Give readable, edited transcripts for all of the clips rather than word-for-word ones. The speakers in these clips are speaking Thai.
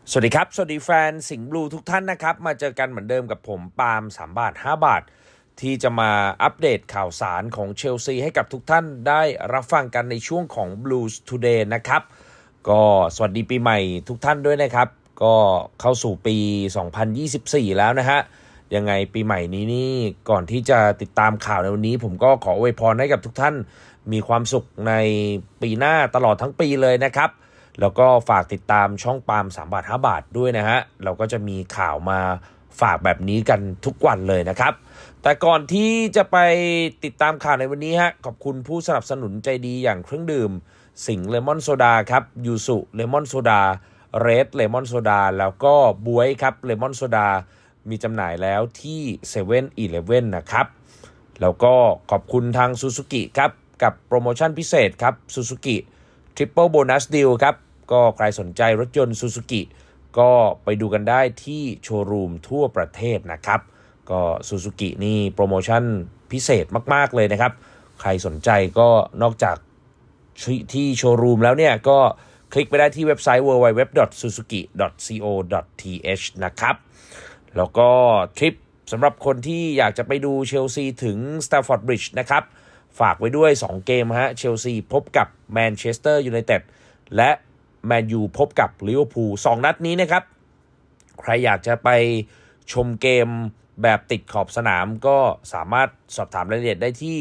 สวัสดีครับสวัสดีแฟนสิงห์บลูทุกท่านนะครับมาเจอกันเหมือนเดิมกับผมปาล์ม3 บาท 5 บาทที่จะมาอัปเดตข่าวสารของเชลซีให้กับทุกท่านได้รับฟังกันในช่วงของ Blues Today นะครับก็สวัสดีปีใหม่ทุกท่านด้วยนะครับก็เข้าสู่ปี 2024 แล้วนะฮะยังไงปีใหม่นี้นี่ก่อนที่จะติดตามข่าวในวันนี้ผมก็ขออวยพรให้กับทุกท่านมีความสุขในปีหน้าตลอดทั้งปีเลยนะครับแล้วก็ฝากติดตามช่องปาล์ม3 บาท 5 บาทด้วยนะฮะเราก็จะมีข่าวมาฝากแบบนี้กันทุกวันเลยนะครับแต่ก่อนที่จะไปติดตามข่าวในวันนี้ฮะขอบคุณผู้สนับสนุนใจดีอย่างเครื่องดื่มสิงห์เลมอนโซดาครับยูสุเลมอนโซดาเรดเลมอนโซดาแล้วก็บวยครับเลมอนโซดามีจำหน่ายแล้วที่7 e เ e ่ e นะครับแล้วก็ขอบคุณทาง Suzuki ครับกับโปรโมชั่นพิเศษครับ Suzuki Triple Bonus Deal ครับก็ใครสนใจรถยนต์ Suzuki ก็ไปดูกันได้ที่โชว์รูมทั่วประเทศนะครับก็ Suzuki นี่โปรโมชั่นพิเศษมากๆเลยนะครับใครสนใจก็นอกจากที่โชว์รูมแล้วเนี่ยก็คลิกไปได้ที่เว็บไซต์ www.suzuki.co.th นะครับแล้วก็ทริปสำหรับคนที่อยากจะไปดูเชลซีถึง Stamford Bridge นะครับฝากไว้ด้วย2 เกมฮะเชลซีพบกับแมนเชสเตอร์ยูไนเต็ดและแมนยูพบกับลิเวอร์พูล2 นัดนี้นะครับใครอยากจะไปชมเกมแบบติดขอบสนามก็สามารถสอบถามรายละเอียดได้ที่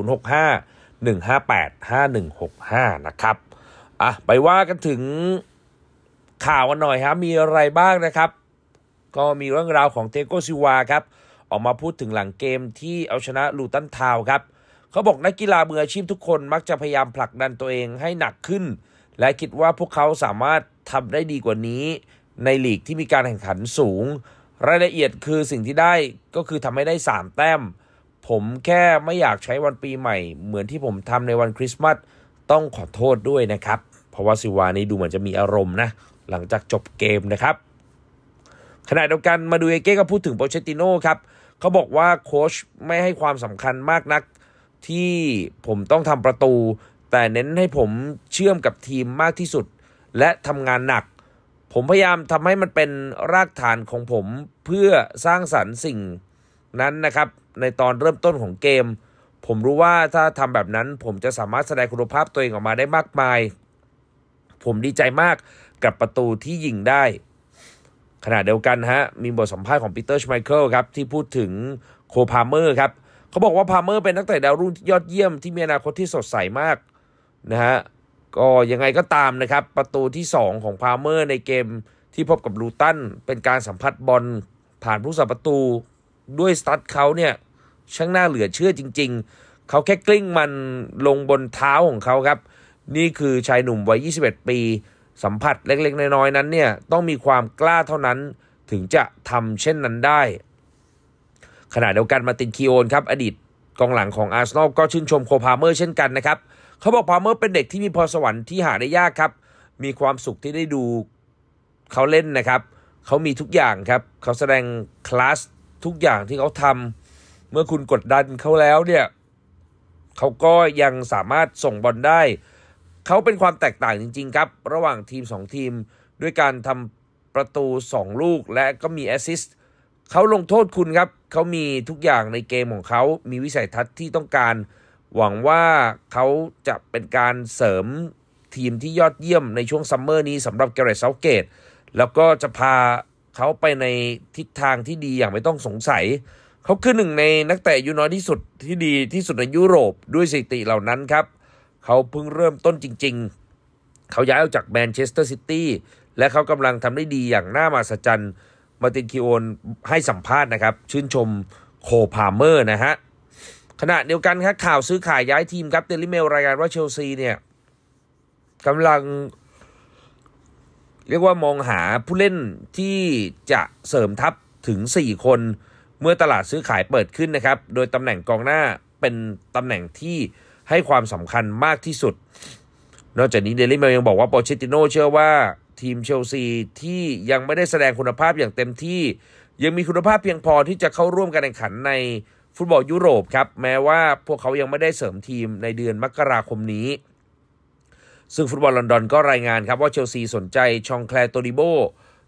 065-158-5165นะครับไปว่ากันถึงข่าวกันหน่อยครับมีอะไรบ้างนะครับก็มีเรื่องราวของเทโกซิวาครับออกมาพูดถึงหลังเกมที่เอาชนะลูตันทาวน์ครับเขาบอกนักกีฬามืออาชีพทุกคนมักจะพยายามผลักดันตัวเองให้หนักขึ้นและคิดว่าพวกเขาสามารถทำได้ดีกว่านี้ในลีกที่มีการแข่งขันสูงรายละเอียดคือสิ่งที่ได้ก็คือทำให้ได้3 แต้มผมแค่ไม่อยากใช้วันปีใหม่เหมือนที่ผมทำในวันคริสต์มาสต้องขอโทษด้วยนะครับเพราะว่าซิวานี่ดูเหมือนจะมีอารมณ์นะหลังจากจบเกมนะครับขณะเดียวกันมาดูเอเก้ก็พูดถึงโปเชตติโน่ครับเขาบอกว่าโค้ชไม่ให้ความสำคัญมากนักที่ผมต้องทำประตูแต่เน้นให้ผมเชื่อมกับทีมมากที่สุดและทำงานหนักผมพยายามทำให้มันเป็นรากฐานของผมเพื่อสร้างสรรค์สิ่งนั้นนะครับในตอนเริ่มต้นของเกมผมรู้ว่าถ้าทำแบบนั้นผมจะสามารถแสดงคุณภาพตัวเองออกมาได้มากมายผมดีใจมากกับประตูที่ยิงได้ขณะเดียวกันฮะมีบทสัมภาษณ์ของปีเตอร์ชไมเคิลครับที่พูดถึงโคพาเมอร์ครับเขาบอกว่าพาเมอร์เป็นนักเตะดาวรุ่งยอดเยี่ยมที่มีอนาคตที่สดใสมากนะฮะก็ยังไงก็ตามนะครับประตูที่2ของพาเมอร์ในเกมที่พบกับลูตันเป็นการสัมผัสบอลผ่านผู้สับประตูด้วยสตั๊ดเขาเนี่ยช่างน่าเหลือเชื่อจริงๆเขาแค่กลิ้งมันลงบนเท้าของเขาครับนี่คือชายหนุ่มวัย21 ปีสัมผัสเล็กๆน้อยๆนั้นเนี่ยต้องมีความกล้าเท่านั้นถึงจะทำเช่นนั้นได้ขณะเดียวกันมาตินคีโอนครับอดีตกองหลังของอาร์เซนอลก็ชื่นชมโคพาเมอร์เช่นกันนะครับเขาบอกพาเมอร์เป็นเด็กที่มีพรสวรรค์ที่หาได้ยากครับมีความสุขที่ได้ดูเขาเล่นนะครับเขามีทุกอย่างครับเขาแสดงคลาสทุกอย่างที่เขาทำเมื่อคุณกดดันเขาแล้วเนี่ยเขาก็ยังสามารถส่งบอลได้เขาเป็นความแตกต่างจริงๆครับระหว่างทีม2 ทีมด้วยการทำประตู2 ลูกและก็มีแอสซิสต์เขาลงโทษคุณครับเขามีทุกอย่างในเกมของเขามีวิสัยทัศน์ที่ต้องการหวังว่าเขาจะเป็นการเสริมทีมที่ยอดเยี่ยมในช่วงซัมเมอร์นี้สำหรับแกเรต เซาท์เกตแล้วก็จะพาเขาไปในทิศทางที่ดีอย่างไม่ต้องสงสัยเขาคือหนึ่งในนักเตะอายุน้อยที่สุดที่ดีที่สุดในยุโรปด้วยสถิติเหล่านั้นครับเขาเพิ่งเริ่มต้นจริงๆเขาย้ายออกจากแมนเชสเตอร์ซิตี้และเขากำลังทำได้ดีอย่างน่ามหัศจรรย์มาร์ตินคิโอนให้สัมภาษณ์นะครับชื่นชมโคพาเมอร์นะฮะขณะเดียวกันครับข่าวซื้อขายย้ายทีมครับเดลิเมลรายงานว่าเชลซีเนี่ยกำลังเรียกว่ามองหาผู้เล่นที่จะเสริมทัพถึง4 คนเมื่อตลาดซื้อขายเปิดขึ้นนะครับโดยตำแหน่งกองหน้าเป็นตำแหน่งที่ให้ความสำคัญมากที่สุดนอกจากนี้เดลิเมลยังบอกว่าโปเชตติโน่เชื่อว่าทีมเชลซีที่ยังไม่ได้แสดงคุณภาพอย่างเต็มที่ยังมีคุณภาพเพียงพอที่จะเข้าร่วมการแข่งขันในฟุตบอลยุโรปครับแม้ว่าพวกเขายังไม่ได้เสริมทีมในเดือนมกราคมนี้ซึ่งฟุตบอลลอนดอนก็รายงานครับว่าเชลซีสนใจชองแคลร์โตดิโบ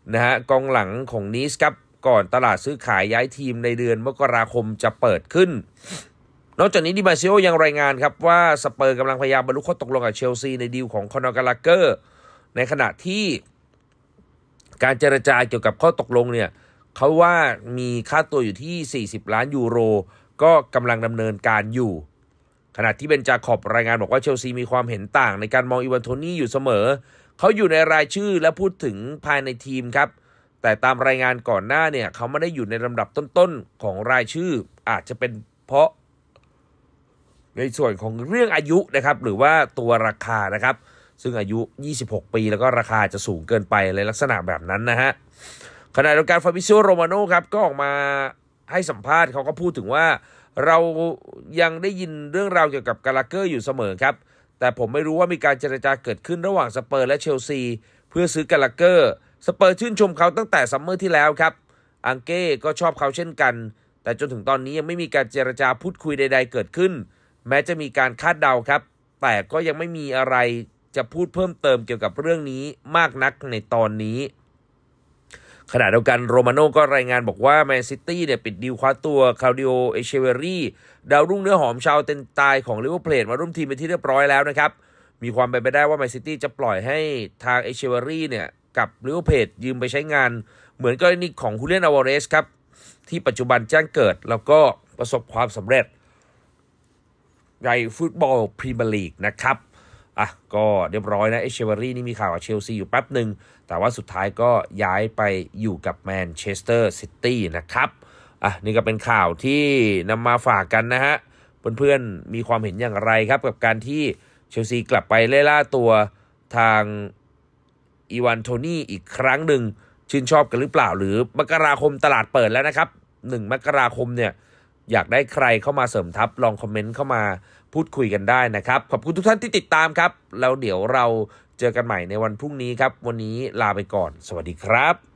นะฮะกองหลังของนีสครับก่อนตลาดซื้อขายย้ายทีมในเดือนมกราคมจะเปิดขึ้นนอกจากนี้ดิมาซิโอยังรายงานครับว่าสเปอร์กำลังพยายามบรรลุข้อตกลงกับเชลซีในดีลของคอนอร์ กาลาเกอร์ในขณะที่การเจรจาเกี่ยวกับข้อตกลงเนี่ยเขาว่ามีค่าตัวอยู่ที่40 ล้านยูโรก็กำลังดำเนินการอยู่ขณะที่เบนจาคอบรายงานบอกว่าเชลซีมีความเห็นต่างในการมองอีวานโทนี่อยู่เสมอเขาอยู่ในรายชื่อและพูดถึงภายในทีมครับแต่ตามรายงานก่อนหน้าเนี่ยเขาไม่ได้อยู่ในลำดับต้นๆของรายชื่ออาจจะเป็นเพราะในส่วนของเรื่องอายุนะครับหรือว่าตัวราคานะครับซึ่งอายุ26 ปีแล้วก็ราคาจะสูงเกินไปเลยลักษณะแบบนั้นนะฮะขณะเดียวกันฟาบิซิโอ โรมาโน่ครับก็ออกมาให้สัมภาษณ์เขาก็พูดถึงว่าเรายังได้ยินเรื่องราวเกี่ยวกับกาลาเกอร์อยู่เสมอครับแต่ผมไม่รู้ว่ามีการเจรจาเกิดขึ้นระหว่างสเปอร์และเชลซีเพื่อซื้อกาลาเกอร์สเปอร์ชื่นชมเขาตั้งแต่ซัมเมอร์ที่แล้วครับอังเก้ก็ชอบเขาเช่นกันแต่จนถึงตอนนี้ยังไม่มีการเจรจาพูดคุยใดๆเกิดขึ้นแม้จะมีการคาดเดาครับแต่ก็ยังไม่มีอะไรจะพูดเพิ่มเติมเกี่ยวกับเรื่องนี้มากนักในตอนนี้ขณะเดียวกันโรมาโน่ก็รายงานบอกว่าแมนซิตี้เนี่ยปิดดีลคว้าตัวคลาวดิโอ เอเชเวรี่ดาวรุ่งเนื้อหอมชาวเตนตายของลิเวอร์พูลมาร่วมทีมเป็นที่เรียบร้อยแล้วนะครับมีความเป็นไปได้ว่าแมนซิตี้จะปล่อยให้ทางเอเชเวรี่เนี่ยกับลิเวอร์พูลยืมไปใช้งานเหมือนกรณีของฮูเลียน อัลวาเรสครับที่ปัจจุบันแจ้งเกิดแล้วก็ประสบความสำเร็จในฟุตบอลพรีเมียร์ลีกนะครับก็เรียบร้อยนะเอเชเวอรี่นี่มีข่าวกับเชลซีอยู่แป๊บหนึ่งแต่ว่าสุดท้ายก็ย้ายไปอยู่กับแมนเชสเตอร์ซิตี้นะครับนี่ก็เป็นข่าวที่นำมาฝากกันนะฮะเพื่อนๆมีความเห็นอย่างไรครับกับการที่เชลซีกลับไปไล่ล่าตัวทางอีวานโทนี่อีกครั้งหนึ่งชื่นชอบกันหรือเปล่าหรือมกราคมตลาดเปิดแล้วนะครับ1 มกราคมเนี่ยอยากได้ใครเข้ามาเสริมทัพลองคอมเมนต์เข้ามาพูดคุยกันได้นะครับขอบคุณทุกท่านที่ติดตามครับแล้วเดี๋ยวเราเจอกันใหม่ในวันพรุ่งนี้ครับวันนี้ลาไปก่อนสวัสดีครับ